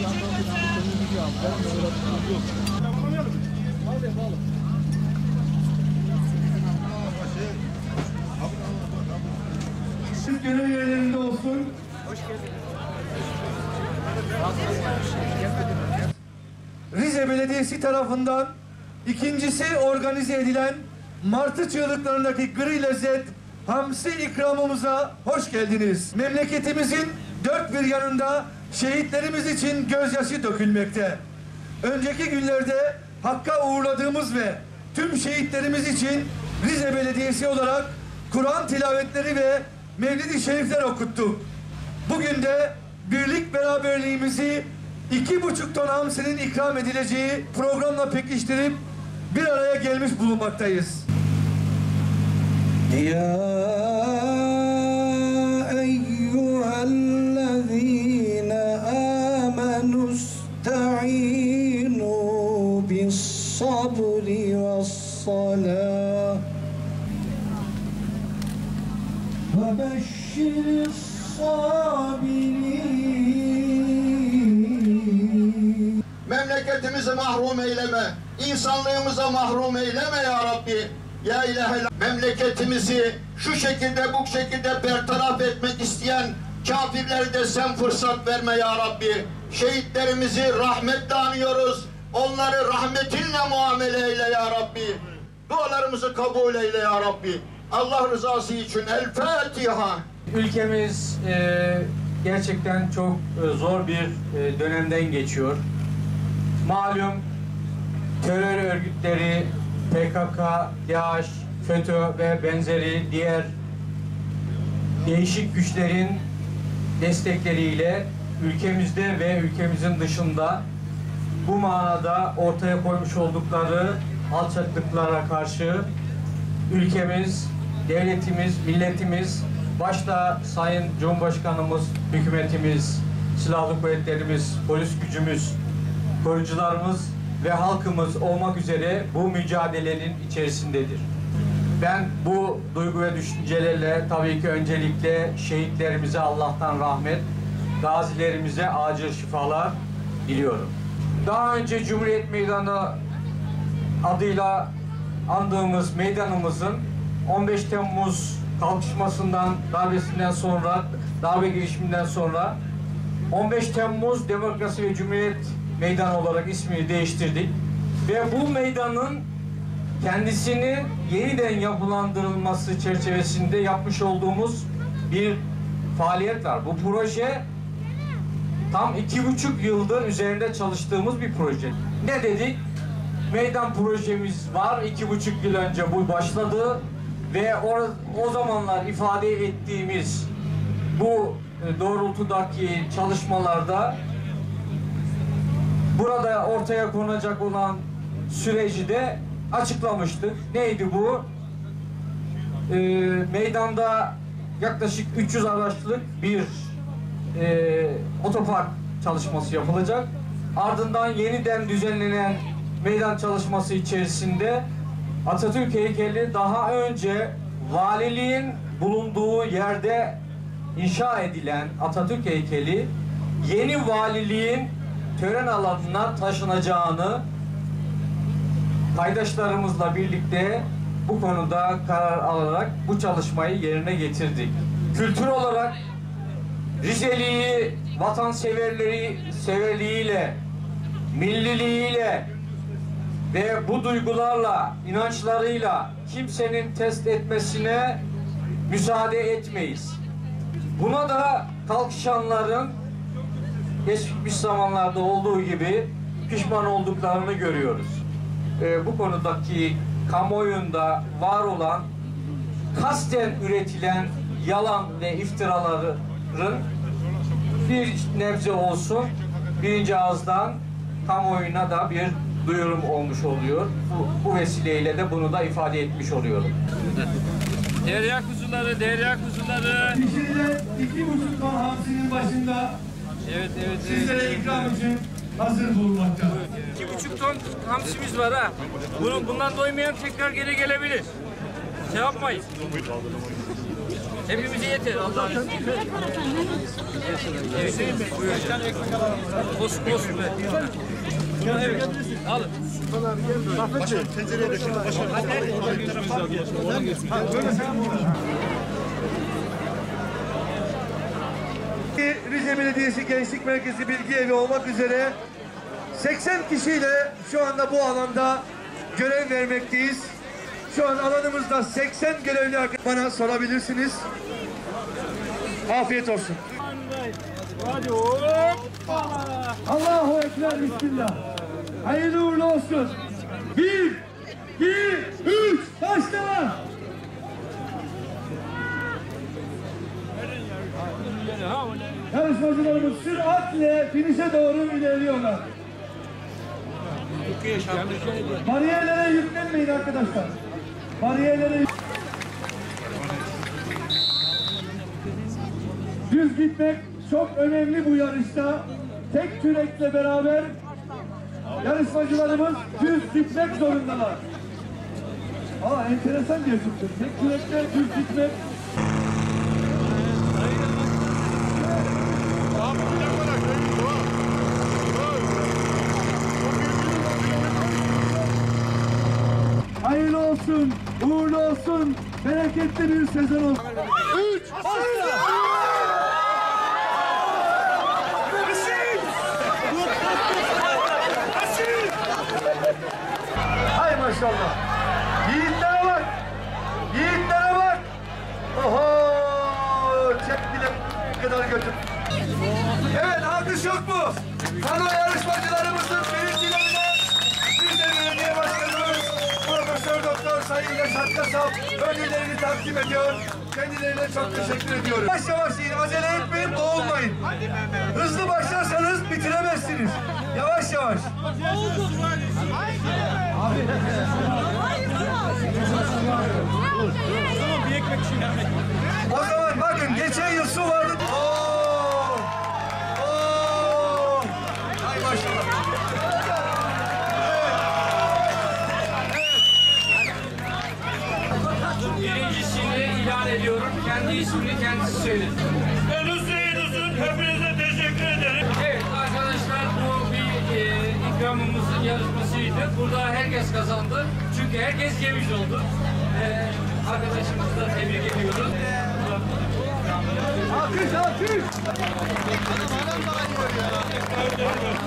Siz gönül yerlerinde olsun. Hoş geldiniz. Rize Belediyesi tarafından ikincisi organize edilen Martı Çığlıklarındaki Gri Lezzet Hamsi ikramımıza hoş geldiniz. Memleketimizin dört bir yanında şehitlerimiz için gözyaşı dökülmekte. Önceki günlerde Hakk'a uğurladığımız ve tüm şehitlerimiz için Rize Belediyesi olarak Kur'an tilavetleri ve Mevlid-i Şerifler okuttuk. Bugün de birlik beraberliğimizi 2,5 ton hamsinin ikram edileceği programla pekiştirip bir araya gelmiş bulunmaktayız. Ya eyyühellezîne âmenû ista'înû bis-sabri ve's-salâh ve beşşiris-sâbirîn. Memleketimizi mahrum eyleme, insanlığımıza mahrum eyleme ya Rabbi. Ya ilahe, memleketimizi şu şekilde bu şekilde bertaraf etmek isteyen kafirlere de sen fırsat verme ya Rabbi. Şehitlerimizi rahmetle anıyoruz. Onları rahmetinle muamele eyle ya Rabbi. Dualarımızı kabul eyle ya Rabbi. Allah rızası için El Fatiha. Ülkemiz gerçekten çok zor bir dönemden geçiyor. Malum terör örgütleri, PKK, DAEŞ, FETÖ ve benzeri diğer değişik güçlerin destekleriyle ülkemizde ve ülkemizin dışında bu manada ortaya koymuş oldukları alçaklıklara karşı ülkemiz, devletimiz, milletimiz, başta Sayın Cumhurbaşkanımız, hükümetimiz, silahlı kuvvetlerimiz, polis gücümüz, koruyucularımız ve halkımız olmak üzere bu mücadelenin içerisindedir. Ben bu duygu ve düşüncelerle tabii ki öncelikle şehitlerimize Allah'tan rahmet, gazilerimize acil şifalar diliyorum. Daha önce Cumhuriyet Meydanı adıyla andığımız meydanımızın 15 Temmuz kalkışmasından, darbesinden sonra, darbe girişiminden sonra 15 Temmuz Demokrasi ve Cumhuriyet Meydanı olarak ismini değiştirdik. Ve bu meydanın kendisini yeniden yapılandırılması çerçevesinde yapmış olduğumuz bir faaliyet var. Bu proje tam 2,5 yıldır üzerinde çalıştığımız bir proje. Ne dedik? Meydan projemiz var. 2,5 yıl önce bu başladı ve o zamanlar ifade ettiğimiz bu doğrultudaki çalışmalarda burada ortaya konacak olan süreci de açıklamıştık. Neydi bu? Meydanda yaklaşık 300 araçlık bir otopark çalışması yapılacak. Ardından yeniden düzenlenen meydan çalışması içerisinde Atatürk heykeli daha önce valiliğin bulunduğu yerde inşa edilen Atatürk heykeli yeni valiliğin tören alanına taşınacağını paydaşlarımızla birlikte bu konuda karar alarak bu çalışmayı yerine getirdik. Kültür olarak Rizeliği vatanseverliğiyle, milliliğiyle ve bu duygularla, inançlarıyla kimsenin test etmesine müsaade etmeyiz. Buna da kalkışanların geçmiş zamanlarda olduğu gibi pişman olduklarını görüyoruz. Bu konudaki kamuoyunda var olan kasten üretilen yalan ve iftiraların bir nebze olsun birinci ağızdan kamuoyuna da bir duyurum olmuş oluyor. Bu vesileyle de bunu da ifade etmiş oluyorum. Derya kuzuları, derya kuzuları. Pişirilen 2,5 ton hamsinin başında sizlere ikram için hazır bulunmakta. 2,5 ton hamsimiz var ha. Bundan doymayan tekrar geri gelebilir. Şey yapmayın. Hepimize yeter Allah'ın izniyle. Evet. Buyurun. Olsun olsun be. Evet. Alın. Rize Belediyesi Gençlik Merkezi Bilgi Evi olmak üzere 80 kişiyle şu anda bu alanda görev vermekteyiz. Şu an alanımızda 80 görevli bana sorabilirsiniz. Afiyet olsun. Allahu Ekber, Bismillah. Hayırlı uğurlu olsun. 1, 2, 3, başla. Yarışmacılarımız süratle finişe doğru ilerliyorlar. Bariyerlere yüklenmeyin arkadaşlar. Bariyerlere düz gitmek çok önemli bu yarışta. Tek kürekle beraber yarışmacılarımız düz gitmek zorundalar. Enteresan diye çıktı. Tek kürekle düz gitmek. Hayırlı olsun, uğurlu olsun, bereketli bir sezon olsun. 3, Hay maşallah. Yiğitlere bak. Yiğitlere bak. Oho! Çek bile kadar götür. Evet, alkış yok mu? Kano yarışmacılarımızın birincilerine Rize Belediye Başkanımız Profesör Doktor Sayın Reşat Kasap ödüllerini takdim ediyor. Kendilerine çok teşekkür ediyorum. Yavaş yavaş yiyin, acele etmeyin, boğulmayın. Hızlı başlarsanız bitiremezsiniz. Yavaş yavaş. O zaman bakın, geçen yıl su vardı. Hay maşallah. Birincisini ilan ediyorum. Kendi ismini kendisi söyledi. Ben Hüseyin hepinize teşekkür ederim. Evet arkadaşlar, bu bir ikramımızın yarışmasıydı. Burada herkes kazandı. Çünkü herkes yemiş oldu. Arkadaşımızı da tebrik ediyoruz. Alkış, alkış.